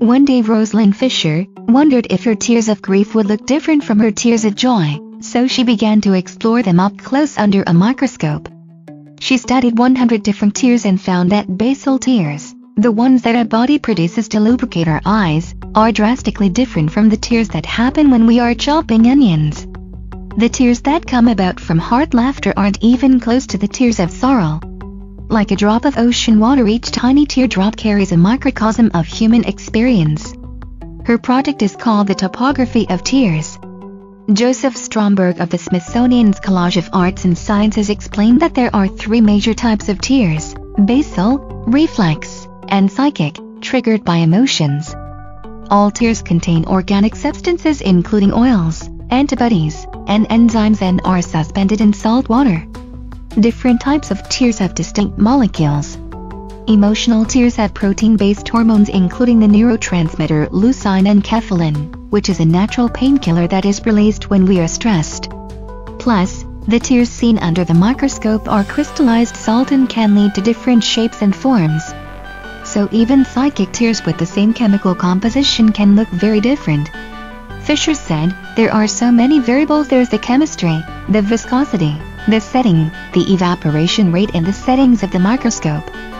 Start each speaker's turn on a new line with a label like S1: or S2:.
S1: One day Rosalind Fisher wondered if her tears of grief would look different from her tears of joy, so she began to explore them up close under a microscope. She studied 100 different tears and found that basal tears, the ones that our body produces to lubricate our eyes, are drastically different from the tears that happen when we are chopping onions. The tears that come about from heart laughter aren't even close to the tears of sorrow. Like a drop of ocean water, each tiny teardrop carries a microcosm of human experience. Her project is called The Topography of Tears. Joseph Stromberg of the Smithsonian's Collage of Arts and Sciences explained that there are 3 major types of tears: basal, reflex, and psychic, triggered by emotions. All tears contain organic substances including oils, antibodies, and enzymes and are suspended in salt water. Different types of tears have distinct molecules. Emotional tears have protein-based hormones including the neurotransmitter leucine and kephalin, which is a natural painkiller that is released when we are stressed. Plus, the tears seen under the microscope are crystallized salt and can lead to different shapes and forms. So even psychic tears with the same chemical composition can look very different. Fisher said, "There are so many variables. There's the chemistry, the viscosity, the setting, the evaporation rate and the settings of the microscope.